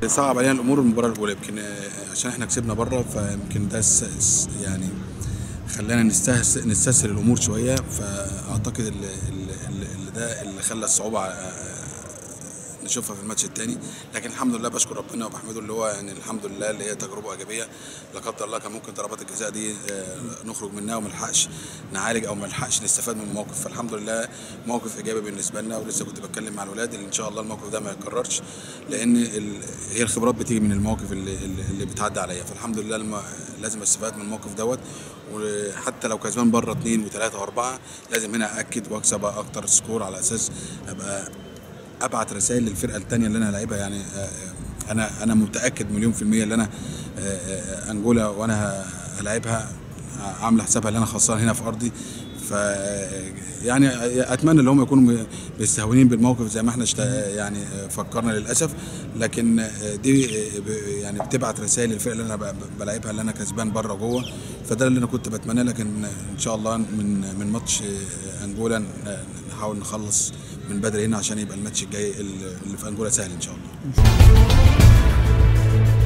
صعب علينا الامور المباراه الاولى، يمكن عشان احنا كسبنا بره، فيمكن ده يعني خلانا نستسهل الامور شويه. فاعتقد اللي ده اللي خلى الصعوبه نشوفها في الماتش الثاني. لكن الحمد لله بشكر ربنا وبحمده، اللي هو يعني الحمد لله اللي هي تجربه ايجابيه. لا قدر الله كان ممكن ضربات الجزاء دي نخرج منها وما نلحقش نعالج او ما نلحقش نستفاد من الموقف. فالحمد لله موقف ايجابي بالنسبه لنا، ولسه كنت بتكلم مع الولاد اللي ان شاء الله الموقف ده ما يتكررش، لان هي الخبرات بتيجي من المواقف اللي بتعدي عليا. فالحمد لله لما لازم استفاد من الموقف دوت، وحتى لو كسبان بره 2 و3 و4 لازم هنا اكد واكسب اكتر سكور، على اساس ابقى ابعت رسائل للفرقه الثانيه اللي انا هلاعبها. يعني انا متاكد مليون في الميه ان انا انجولا وانا هلاعبها عامله حسابها ان انا خسران هنا في ارضي. ف يعني اتمنى ان هم يكونوا مستهونين بالموقف زي ما احنا يعني فكرنا للاسف، لكن دي يعني بتبعت رسائل للفرقه اللي انا بلاعبها اللي انا كسبان بره وجوه. فده اللي انا كنت بتمناه، لكن ان شاء الله من ماتش انجولا نحاول نخلص من بدري هنا عشان يبقى الماتش الجاي اللي في انجولا سهل ان شاء الله.